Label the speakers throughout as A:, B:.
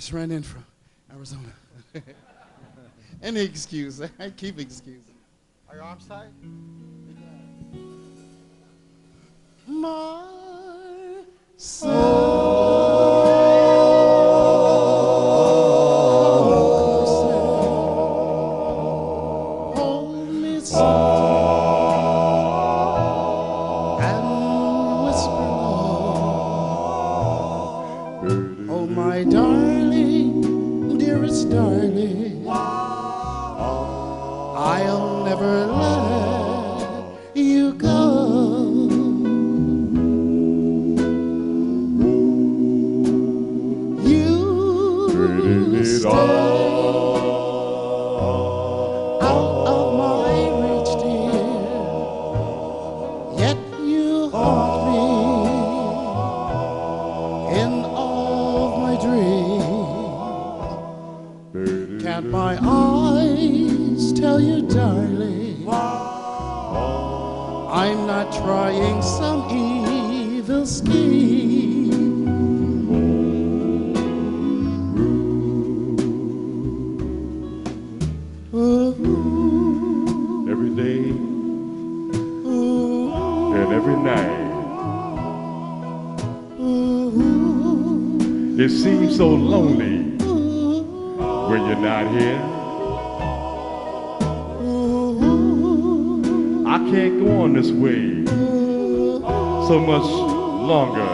A: just ran in from Arizona. Any excuse. I keep excusing.
B: Are your arms tied?
A: Hold me soft and whisper low. Oh, my darling, dearest darling, I'll never let you go. You stay out of my reach, dear, yet you haunt me in all of my dreams. Can't my eyes tell you, darling, I'm not trying some evil scheme?
C: Every day and every night, it seems so lonely when you're not here. I can't go on this way so much longer.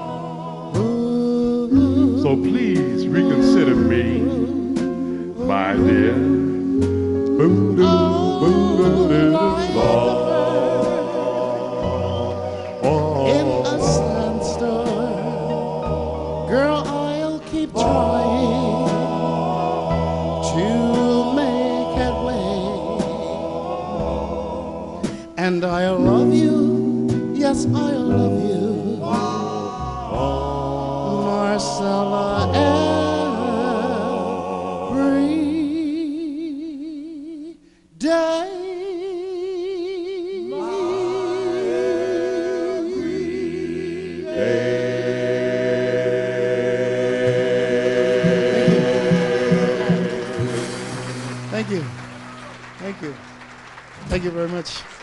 C: So please reconsider me, my dear. Boom, boom, boom, boom,
A: in a sandstorm, girl, I'll keep trying to make headway, and I'll love you, yes, I'll love you, Marcella, every day. Thank you. Thank you. Thank you very much.